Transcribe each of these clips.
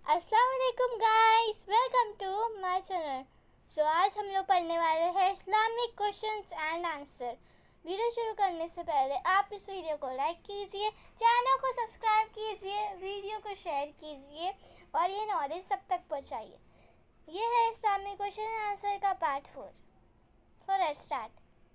अस्सलाम वालेकुम guys, welcome to my channel. So आज हम लोग पढ़ने वाले हैं Islamic questions and answer. Video शुरू करने से पहले आप इस वीडियो को लाइक कीजिए, चैनल को सब्सक्राइब कीजिए, वीडियो को शेयर कीजिए और ये नॉलेज सब तक पहुंचाइए। ये है इस्लामिक क्वेश्चन एंड आंसर का पार्ट 4। So let's start.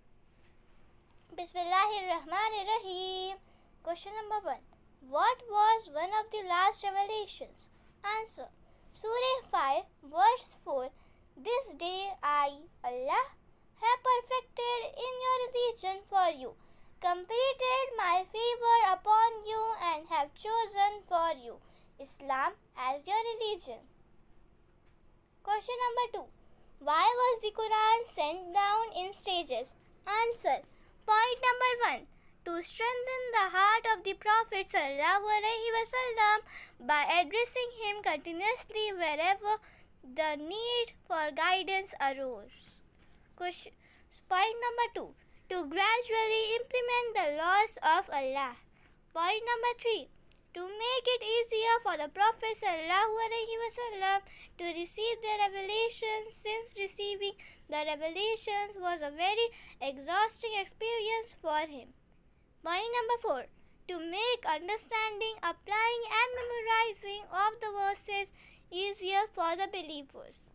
बिस्मिल्लाहिर्रहमानिर्रहीम। Question number 1, what was one of the last revelations? Answer. Surah 5 verse 4. This day I, Allah, have perfected in your religion for you, completed my favor upon you and have chosen for you Islam as your religion. Question number 2. Why was the Quran sent down in stages? Answer. Point number 1. To strengthen the heart of the Prophet ﷺ by addressing him continuously wherever the need for guidance arose. Point number 2. To gradually implement the laws of Allah. Point number 3. To make it easier for the Prophet ﷺ to receive the revelations, since receiving the revelations was a very exhausting experience for him. Point number 4. To make understanding, applying and memorizing of the verses easier for the believers.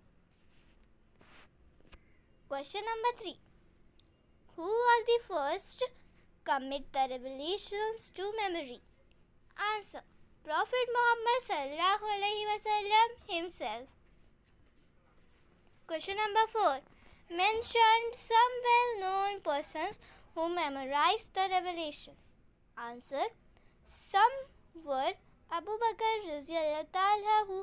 Question number 3. Who was the first commit the revelations to memory? Answer. Prophet Muhammad ﷺ himself. Question number 4. Mentioned some well-known persons who memorized the revelation. Answer. Some were Abu Bakr radhiyallahu ta'ala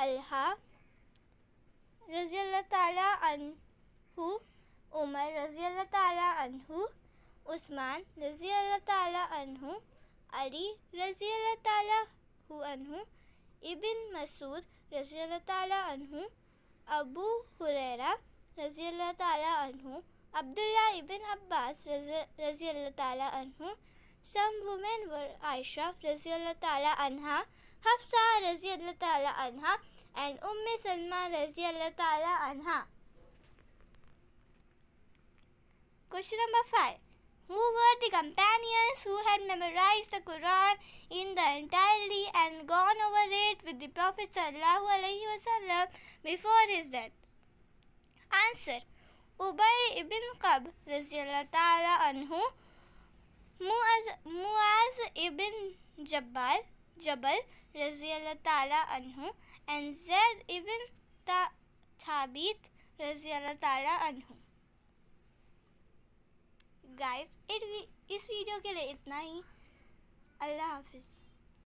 anhu, Umar radhiyallahu ta'ala anhu, Usman radhiyallahu ta'ala anhu, Ali radhiyallahu ta'ala anhu, Ibn Masud radhiyallahu ta'ala anhu, Abu Huraira radhiyallahu ta'ala anhu, Abdullah ibn Abbas radhiyallahu ta'ala anhu. Some women were Aisha radhiyallahu ta'ala anha, Hafsa radhiyallahu ta'ala anha and Salma radhiyallahu ta'ala anha. Question number 5. Who were the companions who had memorized the Quran in the entirety and gone over it with the Prophet ﷺ before his death? Answer. Ubay ibn Ka'b radhiyallahu ta'ala anhu, Muaz ibn Jabal radhiyallahu ta'ala anhu and Zaid ibn Thabit radhiyallahu ta'ala anhu. Guys इस video के लिए इतना ही। अल्लाह हाफिज़।